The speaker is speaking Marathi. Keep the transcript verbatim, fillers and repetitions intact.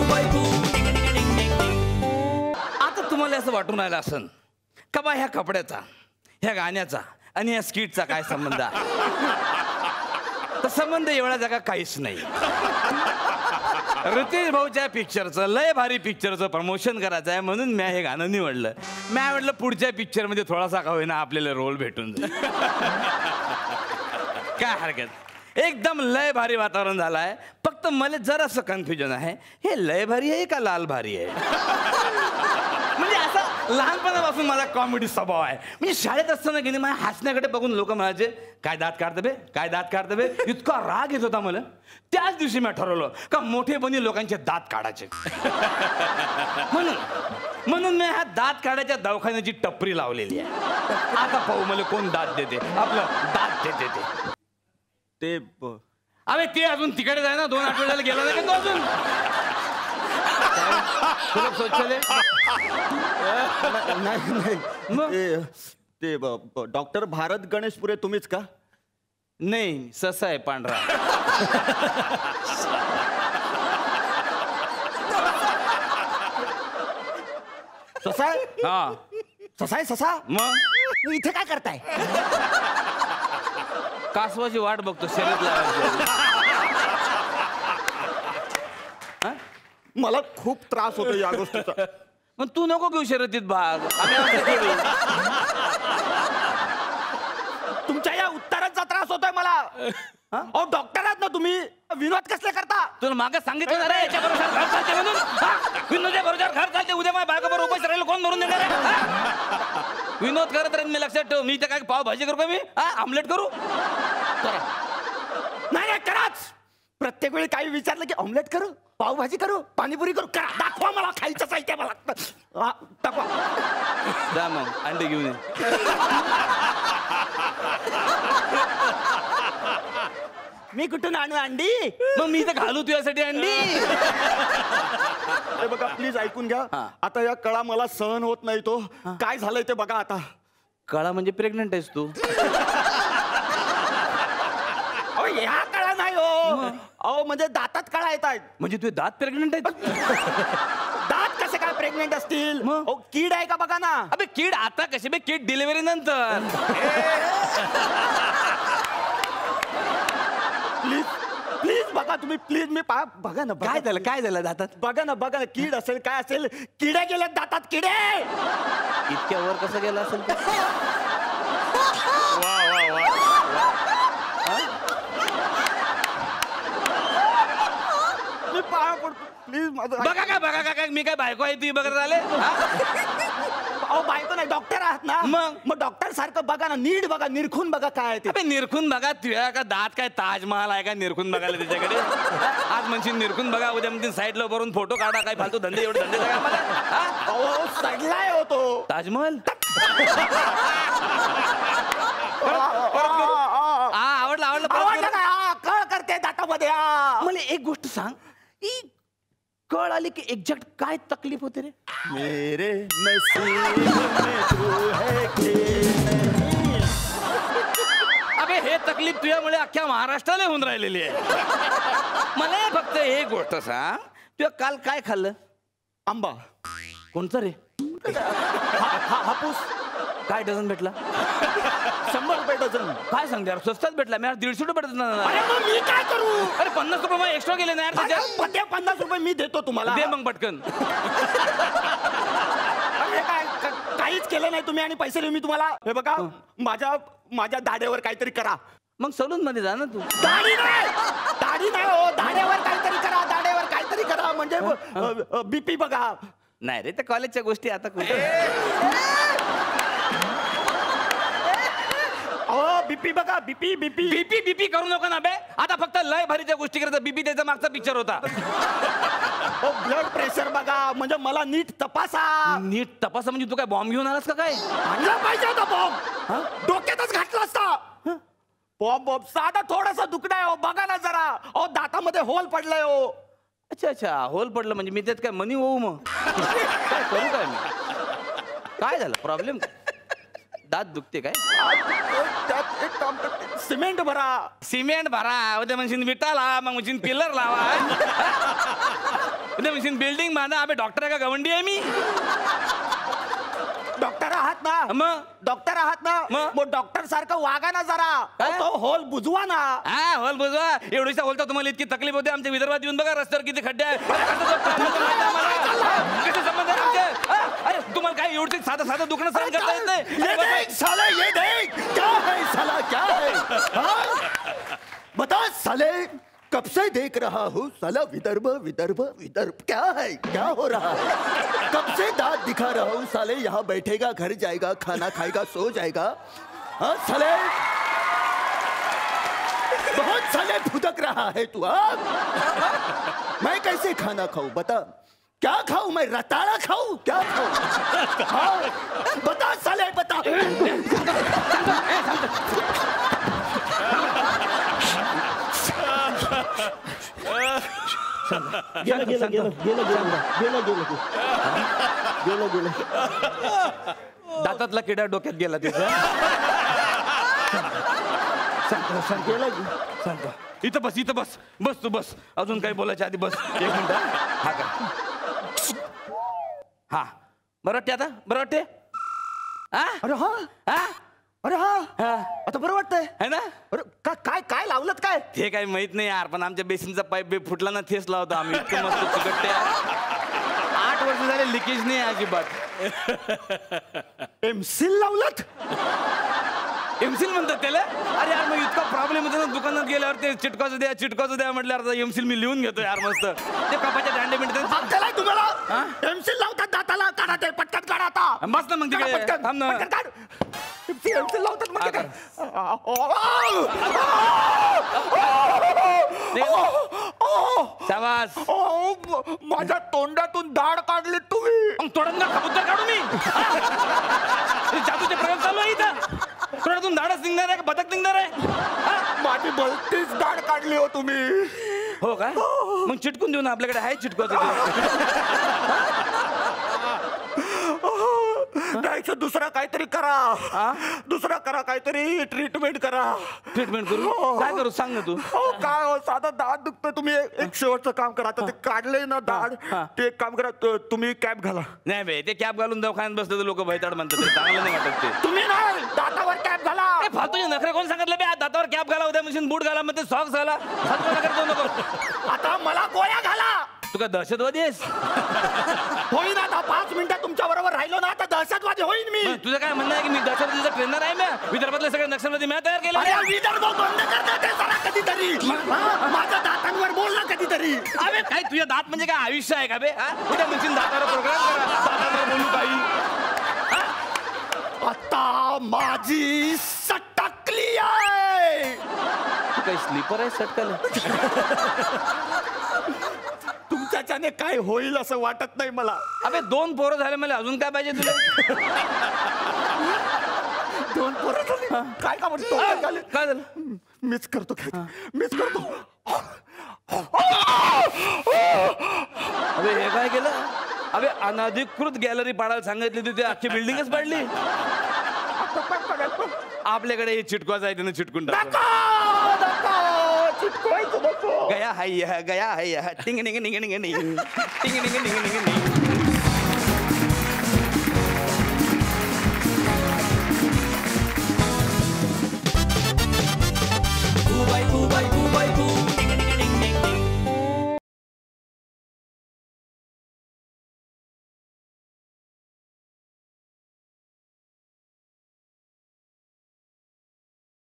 आता तुम्हाला असं वाटून राहिलं असन का बा ह्या कपड्याचा, ह्या गाण्याचा आणि ह्या स्किटचा काय संबंध आहे? तर संबंध एवढा जागा काहीच नाही. ऋतिक भाऊच्या पिक्चरचं, लय भारी पिक्चरचं प्रमोशन करायचं आहे म्हणून मी हे गाणं निवडलं. मी म्हटलं पुढच्या पिक्चरमध्ये थोडासा का होईना आपल्याला रोल भेटून जाईल. काय हरकत, एकदम लय भारी वातावरण झालं आहे. फक्त मला जरासं कन्फ्युजन आहे, हे लय भारी आहे का लाल भारी आहे? म्हणजे असं लहानपणापासून माझा कॉमेडी स्वभाव आहे. म्हणजे शाळेत असताना गेली माझ्या हसण्याकडे बघून लोक म्हणायचे काय दात काढते बे, काय दात काढते बे. इतका राग येत होता मला. त्याच दिवशी मी ठरवलं का मोठेपणी लोकांचे दात काढायचे. म्हणून म्हणून मी ह्या दात काढायच्या दवाखान्याची टपरी लावलेली आहे. आता पाहू मला कोण दात देते, आपलं दात देते ते. ते अरे ते अजून तिकडे जाय ना, दोन आठवड्याला गेला नाही का तो अजून. शौचालय नाही नाही ते डॉक्टर भारत गणेशपुरे तुम्हीच का? नाही, ससा आहे पांढरा. ससा आहे? हा ससा आहे ससा. मग इथे काय करताय? कासवाची वाट बघतो शर्यत लावायची. मला खूप त्रास होतो या गोष्टीचा. मग तू नको घेऊ शर्यतीत भाग, आम्ही खेळू. तुमच्या या उत्तराचा त्रास होतोय मला. अहो डॉक्टर आहात ना तुम्ही, विनोद कसले करता? तुला मागे सांगितलं ना रे याच्या बरोबर घर चालते म्हणून. विनोदच्या बरोबर घर चालते, उद्या माझ्या बायकोबरोबर उपास राहिलं कोण धरून देणार आहे? विनोद करत राहील मी, लक्षात ठेव. मी तर काय पाव भाजी करू का मी? हा आमलेट करू? करा. नाही नाही कराच. प्रत्येक वेळी काही विचारलं की ऑमलेट करू, पावभाजी करू, पाणीपुरी करू. करा, दाखवा मला खायचं साहित्य. मला दाखवा. जा मग अंडे घेऊन ये. मी कुठून आणू अंडी? मग मी तर घालू तुझ्यासाठी अंडी. अरे बघा प्लीज ऐकून घ्या. आता या कळा मला सहन होत नाही. तो काय झालंय ते बघा आता. कळा म्हणजे प्रेग्नंट आहेस तू? अहो ह्या कळा नाही हो. अहो म्हणजे दातात कळा येत आहेत. म्हणजे तुझे दात प्रेग्नंट आहेत? दात कसे काय प्रेग्नेंट असतील? मग कीड आहे का बघा ना. अबे कीड आता कशी बे, कीड डिलिव्हरी नंतर. प्लीज प्लीज बघा तुम्ही, प्लीज मी पा बघा ना. काय झालं, काय झालं दातात? बघा ना बघा ना, कीड असेल काय असेल. किडे गेलेत दातात, किडे. इतक्या वर कसं गेला असेल? वा वा वा. मी पाया पडतो प्लीज माझं. बघा काय बघा काय काय मी काय बायको आहे ती बघत आले? अहो बायको नाही, डॉक्टर आहात ना. मग मग डॉक्टर सारखं बघा ना, नीट बघा, निरखून बघा काय ते. अबे निरखून बघा. तुझ्या का दात काय ताजमहाल आहे का निरखून बघायला त्याच्याकडे? आज म्हणशील निरखून बघा, उद्या म्हणतील साईडला भरून फोटो काढा. काय फालतू धंदे, एवढे धंदे काय मला? अहो सडलाय होतो ताजमहल. हा आवडलं आवडलं आवडलं का? कळ करते दातामध्ये. मला एक गोष्ट सांग, ही कळ आली की एक्झॅक्ट काय तकलीफ होते रे? मेरे नसीब में तू है की. अबे हे तकलीफ तुझ्यामुळे अख्ख्या महाराष्ट्राला होऊन राहिलेली आहे. मला फक्त एक गोष्ट सांग, तुझ्या काल काय खाल्लं? आंबा. कोणतं रे? हापूस. काय डझन भेटला? शंभर रुपये डझन. काय सांगते यार, स्वस्तात भेटला. मी दीडशे रुपये डझन. अरे मग मी काय करू? अरे पन्नास रुपये मग एक्स्ट्रा गेले ना यार त्याच्यात. पन्नास रुपये मी देतो तुम्हाला. दे मग पटकन. अरे काय काहीच केलं नाही तुम्ही आणि पैसे देऊ मी तुम्हाला. हे बघा माझ्या माझ्या दाढेवर काहीतरी करा. मग सलून मध्ये जा ना तू. दाढी नाही, दाढी नाही हो, दाढेवर काहीतरी करा. दाढेवर काहीतरी करा म्हणजे बीपी बघा. नाही रे, त्या कॉलेजच्या गोष्टी आता कुठे. बीपी बघा, बीपी बीपी बीपी बीपी करू नको ना बे. आता फक्त लय भारीच्या गोष्टी करायचं. बीपी त्याचा मागचा पिक्चर होता. ब्लड प्रेशर बघा, म्हणजे मला नीट तपासा. नीट तपासा म्हणजे तू काय बॉम्ब घेऊन आलास का काय? आणला पाहिजे होता बॉम्ब, डोक्यातच घातला असता. बॉम्ब बॉम्ब साधा थोडासा दुखणं आहे. बघा ना जरा. अहो दातामध्ये होल पडलाय हो. अच्छा अच्छा, होल पडलं म्हणजे मी त्यात काय मनी होऊ? मग काय करू काय मी? काय झालं, प्रॉब्लेम? दात दुखते काय? त्यात एक काम करते, सिमेंट भरा. सिमेंट भरा. उद्या म्हणशील विटा लावा, मग म्हणशील पिलर लावा. उद्या म्हणशील बिल्डिंग बांधा. अबे डॉक्टर आहे का गवंडी आहे मी? डॉक्टर आहात ना? मग डॉक्टर आहात ना? मग? मग डॉक्टर सारखं वागा ना जरा. काय? तो होल बुजवा ना. हा होल बुजवा. एवढीसा होलता तुम्हाला इतकी तकलीफ होते. आमच्या विदर्भात येऊन बघा रस्त्यावर किती खड्डे आहे. कसे संबंध आहे आमचे? हा? अरे तुम्हाला काय एवढं साधं साधं दुखणं सहन करता येत नाही? ये देख साले, ये देख क्या है साला, क्या है? हाँ? बता साले, कब से देख रहा हूँ साला, विदर्भ विदर्भ विदर्भ, क्या है, क्या हो रहा है? कब से दांत दिखा रहा हूँ साले, यहाँ बैठेगा, घर जाएगा, खाना खाएगा, सो जाएगा. हाँ साले, बहुत साले भुदक रहा है तू. हाँ, मैं कैसे खाना खाऊं बता? क्या खाऊं मैं? रताड़ा खाऊं? क्या खाऊं? हाँ, बता साले, बता. गेलं गेलं गेलं गेलं गेलं गेलं गेलं गेलं दातातला किडा डोक्यात गेला तिचा. गेलं सांगतो इथं बस, इथं बस, बस तू बस. अजून काही बोलायच्या आधी बस एक मिनिट. हा का? हा बरं वाटते आता? बरं वाटते? हा अरे हा, हा अरे हा, हा आता बरं वाटतंय है ना? अरे का, काय काय लावलं काय? ते काही माहित नाही यार, पण आमच्या बेसिनचा पाईप बी फुटला ना, तेच लावतो आम्ही. इतकं मस्त चिकटते. आठ वर्ष झाले लिकेज नाही अजिबात. एमसील लावलं? एमसील म्हणतात त्याला? अरे यार मग इतका प्रॉब्लेम होतो ना दुकानात गेल्यावर, ते चिटकाचं द्या चिटकाचं द्या म्हटल्यावर एमसील मी लिहून घेतो यार मस्त. ते कपाच्या दांडे मिळते. त्याला तुम्हाला एमसील लावतात दाताला, काढा ते पटकन काढा आता. बस ना मग तिकडे. पटकन थांब ना. पटकन काढ. एमसील एमसील लावतात म्हणजे काय? शाबास. माझ्या तोंडातून दाढ काढली तुम्ही. मग तोडून कबूतर काढू मी? हे जादूचे प्रयोग चालू आहे इथं. तोंडातून धाडच निघणार आहे का बदक निघणार आहे? माझी भलतीच दाढ काढली हो तुम्ही. हो का? मग चिटकून देऊ ना, आपल्याकडे आहे चिटकवायचं. त्याचं दुसरा काहीतरी करा. दुसरा करा, काहीतरी ट्रीटमेंट करा. ट्रीटमेंट करू? काय करू सांग ना तू. हो काय हो, साधा दाढ दुखतं. तुम्ही एक एक शेवटचं काम करा. आता ते काढलंय ना दाढ, ते एक काम करा, त- तुम्ही कॅप घाला. नाही बे, ते कॅप घालून दवाखान्यात बसले तर लोक भयताड म्हणतात. ते चांगलं नाही वाटत ते. तुम्ही नाही, दातावर कॅप घाला. ए, फालतूचे नखरे कोण सांगितलं बे? आज दातावर कॅप घाला, उद्या मशीन बूट घाला, मग ते सॉक्स घाला. फालतू नखरे करू नको. आता मला गोळ्या घाला. तू काय दहशतवादी आहेस? होईन आता पाच मिनिटं तुमच्या बरोबर राहिलो ना, आता दहशतवादी होईन मी. मग तुझं काय म्हणणं आहे की मी दहशतवादीचा ट्रेनर आहे? मी विदर्भातले सगळे नक्षलवादी मी तयार केले. अरे विदर्भ बंद करता ते जरा कधीतरी. हा, माझ्या दातांवर बोल ना कधीतरी. अबे काय तुझ्या दात म्हणजे काय आयुष्य आहे का बे? हा? उद्या मशीन दातावर प्रोग्राम करा, दातावर बोलू काही. आता माझी सटकली आहे. तू काही स्लीपर आहे सटकाला? तुमच्याच्याने काय होईल असं वाटत नाही मला. अबे दोन पोरं झाले मला, अजून काय पाहिजे तुला? दोन पोरं झाली. काय का म्हणतो? काय झालं? मीच करतो काय, मीच करतो. अबे हे काय केलं? अबे अनधिकृत गॅलरी पाडायला सांगितली होती, अख्खी बिल्डिंगच पाडली. आपल्याकडे हे चिटकवायचं आहे, त्यानं चिटकून टाकलं. चिटकवायचं नको. गया हाय गया हाय टिंग निंग निंग निंग निंग टिंग निंग निंग निंग निंग